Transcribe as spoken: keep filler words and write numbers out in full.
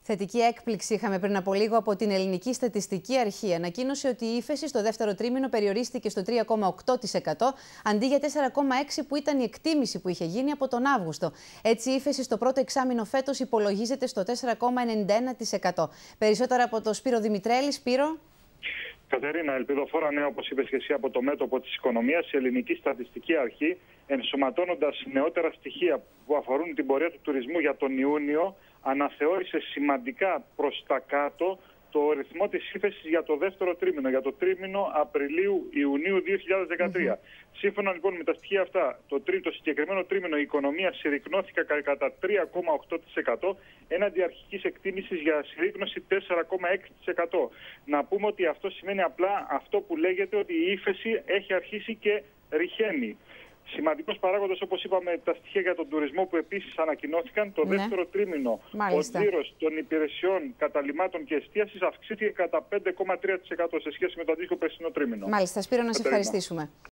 Θετική έκπληξη είχαμε πριν από λίγο από την Ελληνική Στατιστική Αρχή. Ανακοίνωσε ότι η ύφεση στο δεύτερο τρίμηνο περιορίστηκε στο τρία κόμμα οκτώ τοις εκατό αντί για τέσσερα κόμμα έξι τοις εκατό που ήταν η εκτίμηση που είχε γίνει από τον Αύγουστο. Έτσι, η ύφεση στο πρώτο εξάμηνο φέτος υπολογίζεται στο τέσσερα κόμμα ενενήντα ένα τοις εκατό. Περισσότερα από τον Σπύρο Δημητρέλη. Σπύρο. Κατερίνα, ελπιδοφόρα νέα, όπως είπες και εσύ, από το μέτωπο της οικονομίας, η Ελληνική Στατιστική Αρχή, ενσωματώνοντας νεότερα στοιχεία που αφορούν την πορεία του τουρισμού για τον Ιούνιο, αναθεώρησε σημαντικά προς τα κάτω το ρυθμό της ύφεσης για το δεύτερο τρίμηνο, για το τρίμηνο Απριλίου-Ιουνίου δύο χιλιάδες δεκατρία. Mm-hmm. Σύμφωνα λοιπόν με τα στοιχεία αυτά, το, τρί, το συγκεκριμένο τρίμηνο η οικονομία συρρικνώθηκε κατά τρία κόμμα οκτώ τοις εκατό έναντι αρχικής εκτίμησης για συρρίκνωση τέσσερα κόμμα έξι τοις εκατό. Να πούμε ότι αυτό σημαίνει απλά αυτό που λέγεται ότι η ύφεση έχει αρχίσει και ρυχαίνει. Σημαντικός παράγοντας, όπως είπαμε, τα στοιχεία για τον τουρισμό που επίσης ανακοινώθηκαν. Το ναι. δεύτερο τρίμηνο, Μάλιστα. ο τζίρος των υπηρεσιών, καταλυμάτων και εστίασης αυξήθηκε κατά πέντε κόμμα τρία τοις εκατό σε σχέση με το αντίστοιχο περσινό τρίμηνο. Μάλιστα, Σπύρο, να σε ευχαριστήσουμε.